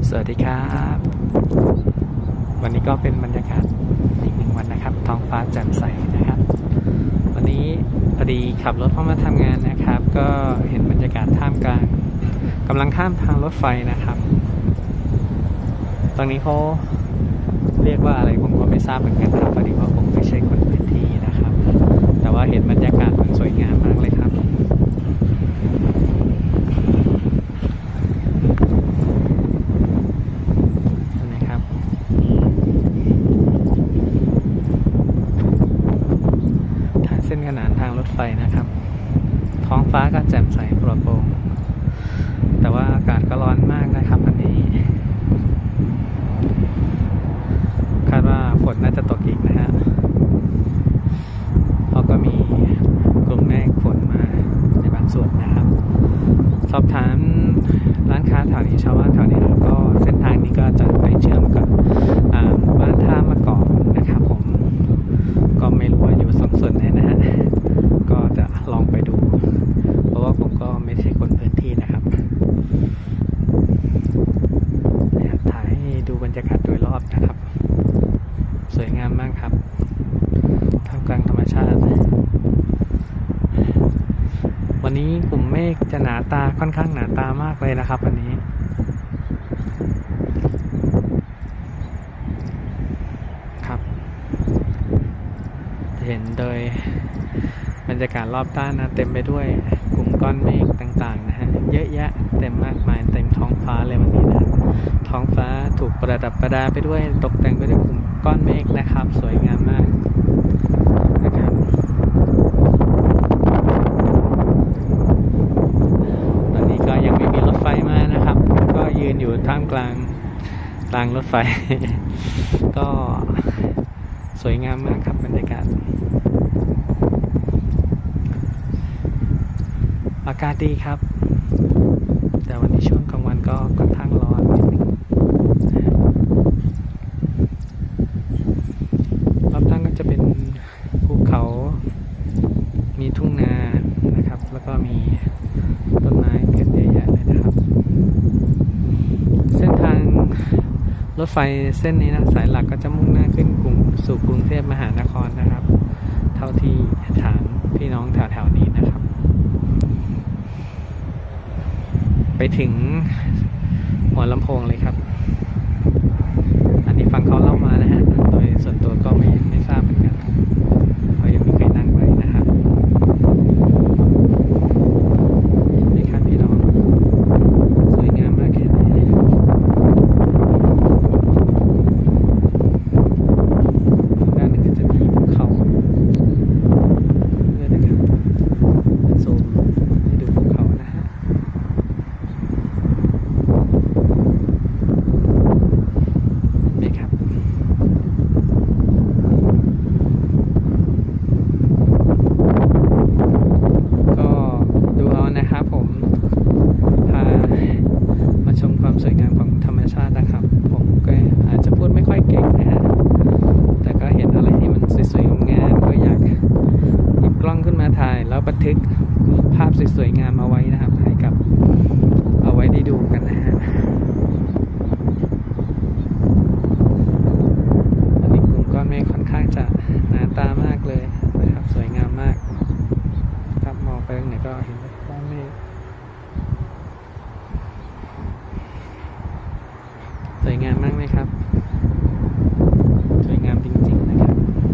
สวัสดีครับวันนี้ก็เป็นบรรยากาศอีกหนึ่งวันนะครับท้องฟ้าแจ่มใสนะครับวันนี้พอดีขับรถเข้ามาทำงานนะครับ ก็เห็นบรรยากาศท่ามกลางกำลังข้ามทางรถไฟนะครับตรงนี้เขาเรียกว่าอะไรผมก็ไม่ทราบเหมือนกันครับพอดีว่าผมไม่ใช่คนพื้นที่นะครับแต่ว่าเห็นบรรยากาศมันสวยงามมากเลยครับเส้นขนานทางรถไฟนะครับท้องฟ้าก็แจ่มใสโปร่งโปร่งแต่ว่าอากาศก็ร้อนมากนะครับวันนี้คาดว่าฝนน่าจะตกอีกนะฮะเพราะก็มีกลุ่มเมฆฝนมาในบางส่วนนะครับสอบถามร้านค้าแถวนี้ชาวบ้านแถวนี้ก็เส้นทางนี้ก็จะไปเชื่อมกับบ้านท่ามะกอกนะครับผมก็ไม่รู้ว่าอยู่ส่วนไหนนะฮะก็จะลองไปดูเพราะว่าผมก็ไม่ใช่คนพื้นที่นะครับถ่ายให้ดูบรรยากาศโดยรอบนะครับสวยงามมากครับท่ามกลางธรรมชาติวันนี้กลุ่มเมฆจะหนาตาค่อนข้างหนาตามากเลยนะครับวันนี้ครับเห็นโดยบรรยากาศรอบด้านนะเต็มไปด้วยกลุ่มก้อนเมฆต่างๆนะฮะเยอะแยะเต็มมากมายเต็มท้องฟ้าเลยวันนี้นะท้องฟ้าถูกประดับประดาไปด้วยตกแต่งไปด้วยกลุ่มก้อนเมฆนะครับสวยงามมากนะครับตอนนี้ก็ยังไม่มีรถไฟมานะครับก็ยืนอยู่ท่ามกลางรถไฟ ก็สวยงามมากครับบรรยากาศอากาศดีครับแต่วันนี้ช่วงกลางวันก็ค่อนข้างร้อนนิดนึงรอบข้างก็จะเป็นภูเขามีทุ่งนานะครับแล้วก็มีต้นไม้เกิดเยอะแยะเลยนะครับเส้นทางรถไฟเส้นนี้นะสายหลักก็จะมุ่งหน้าขึ้นสู่กรุงเทพมหานครนะครับเท่าที่ถามพี่น้องแถวๆนี้นะครับไปถึงหัวลำโพงเลยครับอันนี้ฟังเขาเล่ามานะฮะโดยส่วนตัวก็ไม่ทราบเหมือนกันเพราะยังไม่เคยนั่งไปนะครับนี่ครับพี่น้องสวยงามมากแค่ไหนด้านหนึ่งก็จะมีภูเขาด้วยนะครับซูมให้ดูภูเขานะฮะนี่ครับก็ดูเอานะครับผมพามาชมความสวยงามของธรรมชาตินะครับผมก็อาจจะพูดไม่ค่อยเก่งนะฮะแต่ก็เห็นอะไรที่มันสวยๆงามก็อยากหยิบกล้องขึ้นมาถ่ายแล้วบันทึกภาพสวยๆงามเอาไว้นะครับให้กับเอาไว้ได้ดูกันนะฮะอันนี้กลุ่มก้อนเมฆค่อนข้างจะหนาตามากเลยนะครับสวยงามมากครับมองไปตรงไหนก็เห็นก้อนเมฆสวยงามมากไหมครับสวยงามจริงๆนะครับ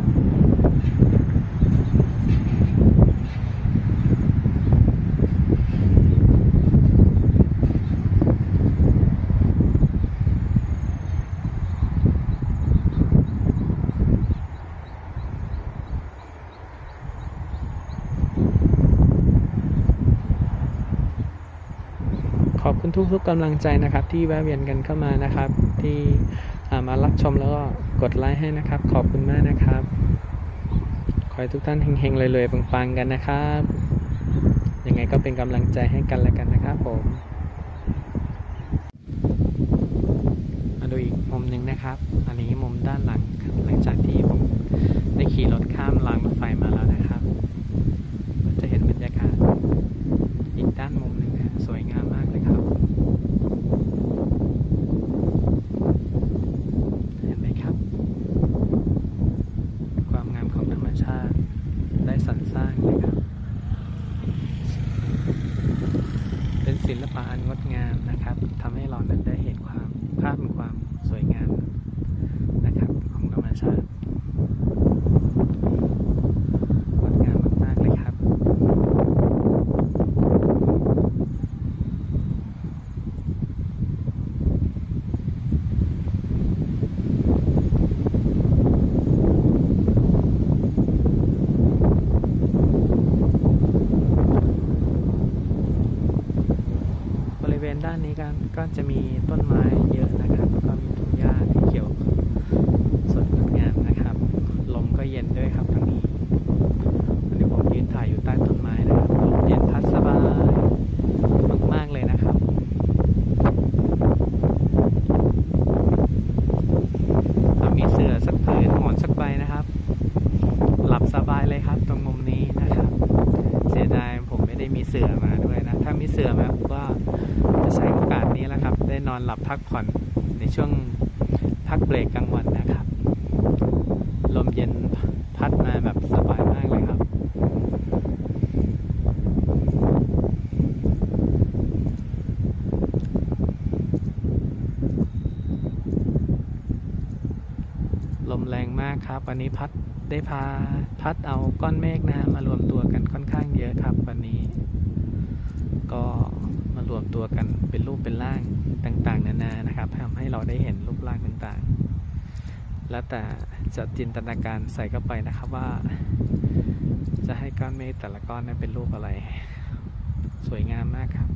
ขอบคุณทุกๆกำลังใจนะครับที่แวะเวียนกันเข้ามานะครับที่มารับชมแล้วก็กดไลค์ให้นะครับขอบคุณมากนะครับขอให้ทุกท่านเฮงๆรวยๆปังๆกันนะครับยังไงก็เป็นกำลังใจให้กันและกันนะครับผมมาดูอีกมุมหนึ่งนะครับอันนี้มุมด้านหลังหลังจากที่ผมได้ขี่รถข้ามรางรถไฟมาแล้วนะครับจะเห็นบรรยากาศอีกด้านมุมหนึ่งนะสวยงามมากเลยครับศิลปะอันงดงามนะครับทำให้เรานั้นได้เห็นภาพเป็นความสวยงามนะครับของธรรมชาติงดงามมากๆเลยครับด้านนี้ก็จะมีต้นไม้เยอะนะครับแล้วก็มีทุ่งหญ้าที่เขียวสดงดงามนะครับลมก็เย็นด้วยครับตรงนี้อันนี้ผมยืนถ่ายอยู่ใต้ต้นไม้นะครับลมเย็นพัดสบายมากๆเลยนะครับถ้ามีเสื่อสักผืนหมอนสักใบนะครับหลับสบายเลยครับตรงมุมนี้นะครับเสียดายผมไม่ได้มีเสื่อมาด้วยนะถ้ามีเสื่อมาก็จะใช้โอกาสนี้แล้วครับได้นอนหลับพักผ่อนในช่วงพักเบรกกลางวันนะครับลมเย็นพัดมาแบบสบายมากเลยครับลมแรงมากครับวันนี้พัดเอาก้อนเมฆนะมารวมตัวกันค่อนข้างเยอะครับวันนี้ก็มารวมตัวกันเป็นรูปเป็นร่างต่างๆนานานะครับทำให้เราได้เห็นรูปร่างต่างๆแล้วแต่จะจินตนาการใส่เข้าไปนะครับว่าจะให้ก้อนเมฆแต่ละก้อนนั้นเป็นรูปอะไรสวยงามมากครับ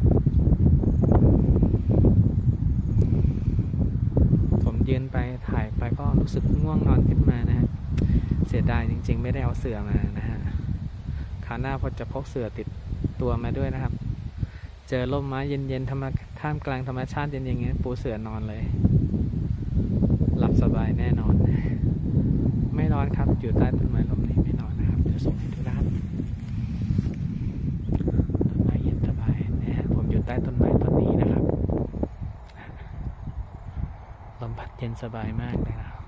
ผมยืนไปถ่ายไปก็รู้สึกง่วงนอนขึ้นมานะฮะเสียดายจริงๆไม่ได้เอาเสื่อมานะฮะคราวหน้าพอจะพกเสื่อติดตัวมาด้วยนะครับเจอร่มไม้เย็นๆท่ามกลางธรรมชาติเย็นๆอย่างเงี้ยปูเสื่อนอนเลยหลับสบายแน่นอนไม่ร้อนครับอยู่ใต้ต้นไม้ร่มนี้ไม่ร้อนนะครับเดี๋ยวส่งให้ดูนะครับต้นไม้เย็นสบายนะฮะผมอยู่ใต้ต้นไม้ต้นนี้นะครับลมพัดเย็นสบายมากเลยนะ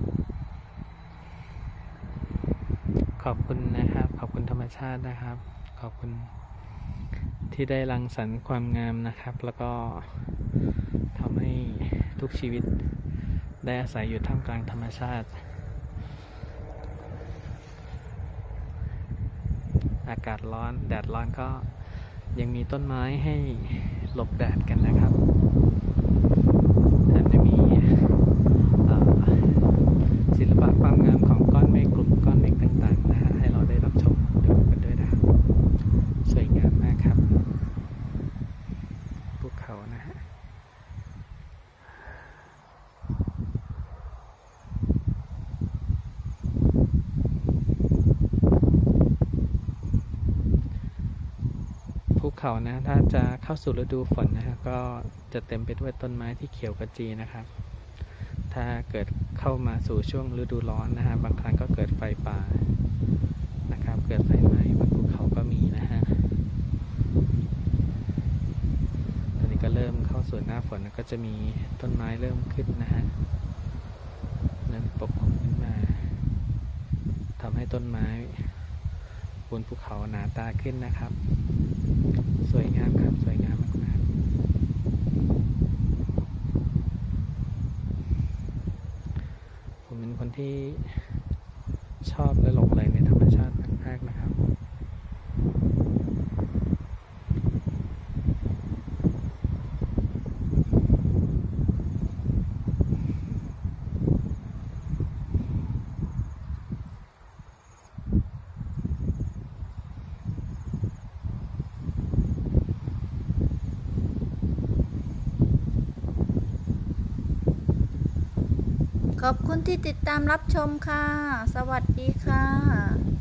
ขอบคุณนะครับขอบคุณธรรมชาตินะครับขอบคุณที่ได้รังสรรค์ความงามนะครับแล้วก็ทำให้ทุกชีวิตได้อาศัยอยู่ท่ามกลางธรรมชาติอากาศร้อนแดดร้อนก็ยังมีต้นไม้ให้หลบแดดกันนะครับแถมจะมีศิลปะความงามของก้อนเมฆกลุ่มก้อนเมฆต่างๆนะฮะให้เราได้รับชมดูกันด้วยนะครับสวยงามมากครับภูเขานะฮะภูเขานะถ้าจะเข้าสู่ฤดูฝนนะฮะก็จะเต็มไปด้วยต้นไม้ที่เขียวขจีนะครับถ้าเกิดเข้ามาสู่ช่วงฤดูร้อนนะฮะบางครั้งก็เกิดไฟป่านะครับเกิดไฟไหม้บนภูเขาก็มีนะฮะตอนนี้ก็เริ่มเข้าสู่หน้าฝนก็จะมีต้นไม้เริ่มขึ้นนะฮะเริ่มปกคลุมขึ้นมาทำให้ต้นไม้บนภูเขาหนาตาขึ้นนะครับสวยงามครับสวยงามมากๆผมเป็นคนที่ชอบและหลงใหลในธรรมชาติมากๆนะครับขอบคุณที่ติดตามรับชมค่ะสวัสดีค่ะ